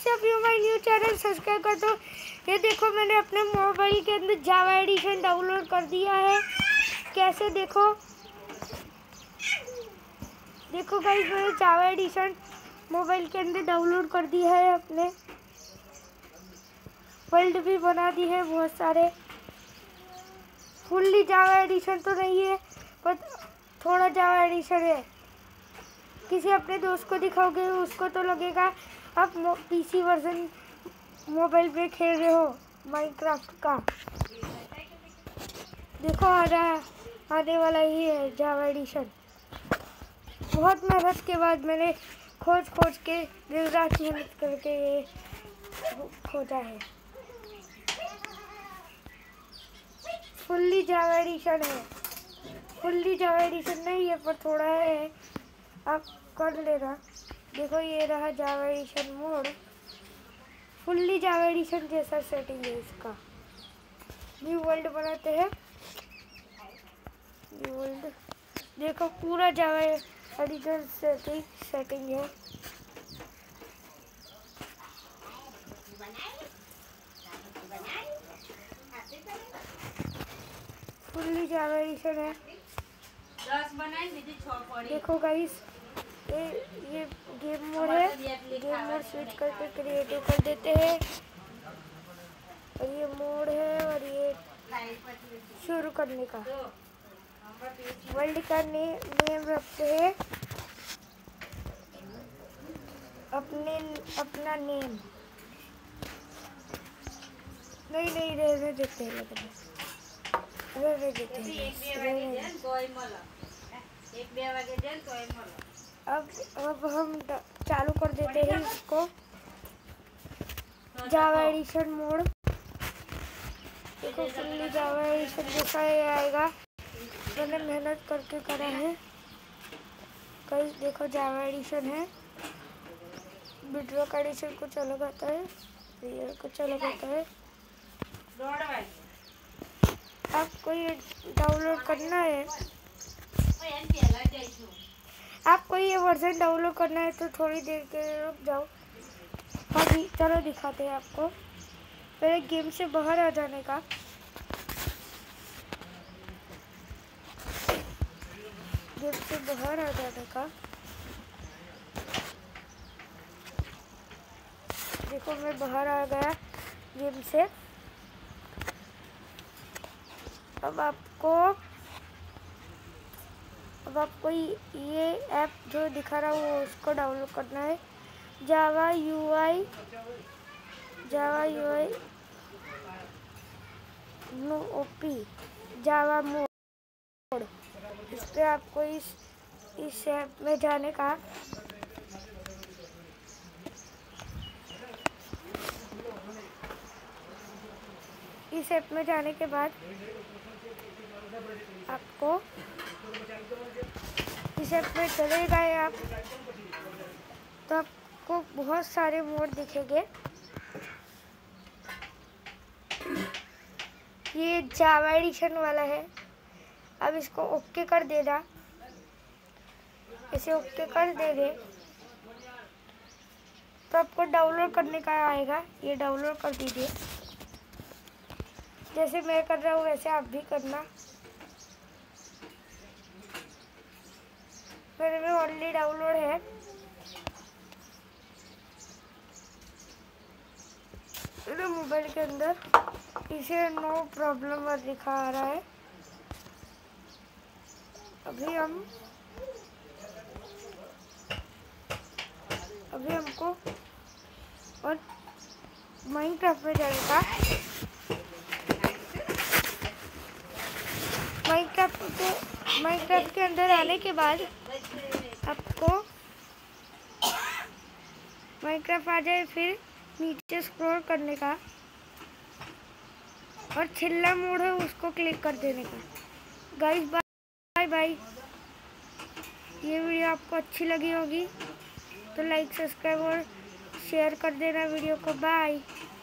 WhatsApp you my new channel subscribe कर दो। ये देखो मैंने अपने मोबाइल के अंदर जावा एडिशन डाउनलोड कर दिया है। कैसे देखो गाइस, मैंने जावा एडिशन मोबाइल के अंदर डाउनलोड कर दिया है। अपने वर्ल्ड भी बना दी है बहुत सारे। फुल्ली जावा एडिशन तो नहीं है पर थोड़ा जावा एडिशन है। किसी अपने दोस्त को दिखाओगे उसको तो लगेगा आप पीसी वर्जन मोबाइल पे खेल रहे हो माइनक्राफ्ट का। देखो आने वाला ही है जावा एडिशन। बहुत मेहनत के बाद मैंने खोज के दिन रात मेहनत करके ये खोजा है। फुल्ली जावा एडिशन है, फुल्ली जावा एडिशन नहीं है पर थोड़ा है, आप कर लेना। देखो ये रहा Java edition mode. Fully Java edition जैसा सेटिंग है इसका। न्यू वर्ल्ड बनाते हैं। न्यू वर्ल्ड देखो पूरा जावा एडिशन सेटिंग है। फुल्ली जावा एडिशन है। देखो गाइस ये गेम मोड है। गेम मोड स्विच करके क्रिएटिव कर देते हैं। और ये मोड है और ये शुरू करने का। वर्ल्ड का नेम रखते हैं अपना नेम। नहीं रहने देते हैं, रहने देते हैं। अब हम चालू कर देते हैं इसको जावा एडिशन मोड। देखो फुल्ली जावा एडिशन जैसा ये आएगा। मैंने मेहनत करके करा है। कई देखो जावा एडिशन है। बेडरॉक एडिशन कुछ अलग आता है, ये कुछ अलग आता है। आपको ये डाउनलोड करना है, आपको ये वर्जन डाउनलोड करना है तो थोड़ी देर के लिए रुक जाओ। अभी चलो दिखाते हैं आपको। पहले गेम से बाहर आ जाने का। गेम से बाहर आ जाने का। देखो मैं बाहर आ गया गेम से। अब आपको ये ऐप जो दिखा रहा हूँ उसको डाउनलोड करना है। Java UI no OP Java mode. इस पे आपको इस ऐप में जाने का। इस ऐप में जाने के बाद आपको इस ऐप में चले गए आप तो आपको बहुत सारे मोड दिखेंगे। ये जावा एडिशन वाला है। अब इसको ओके कर देना। इसे ओके कर देंगे तो आपको डाउनलोड करने का आएगा। ये डाउनलोड कर दीजिए। जैसे मैं कर रहा हूँ वैसे आप भी करना। मेरे में ऑलरेडी डाउनलोड है। मेरे मोबाइल के अंदर इसे नो प्रॉब्लम दिखा आ रहा है। अभी हमको और माइनक्राफ्ट में जाने का। माइनक्राफ्ट के अंदर आने के बाद आपको माइनक्राफ्ट आ जाए, फिर नीचे स्क्रॉल करने का और छिल्ला मोड है उसको क्लिक कर देने का। Guys bye bye. ये वीडियो आपको अच्छी लगी होगी तो लाइक सब्सक्राइब और शेयर कर देना वीडियो को। बाय।